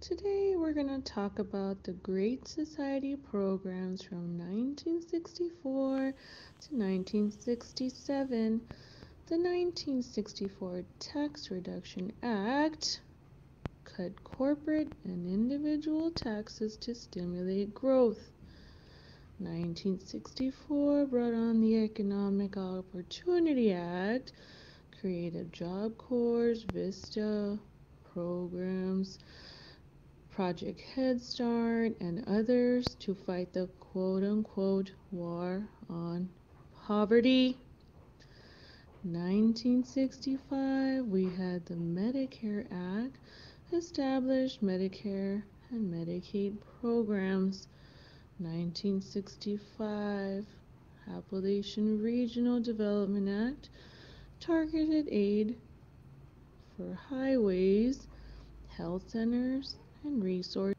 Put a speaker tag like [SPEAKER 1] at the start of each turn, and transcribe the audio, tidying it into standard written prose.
[SPEAKER 1] Today we're going to talk about the Great Society programs from 1964 to 1967. The 1964 Tax Reduction Act cut corporate and individual taxes to stimulate growth. 1964 brought on the Economic Opportunity Act, created Job Corps, VISTA programs, Project Head Start, and others to fight the quote-unquote war on poverty. 1965, we had the Medicare Act, established Medicare and Medicaid programs. 1965, Appalachian Regional Development Act, targeted aid for highways, health centers, and resource